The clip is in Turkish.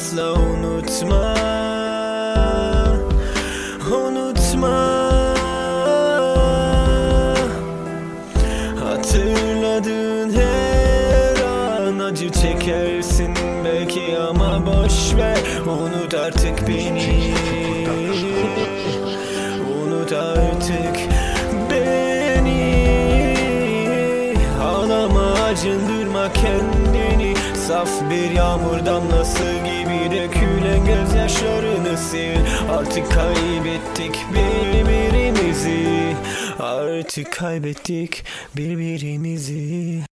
asla unutma. Unutma. Hatırladığın her an acı çekersin belki ama boş ver. Unut artık beni. Unut artık beni. Ağlama, acındırma kendini. Saf bir yağmur damlası gibi dökülen gözyaşlarını sil. Artık kaybettik birbirimizi. Artık kaybettik birbirimizi.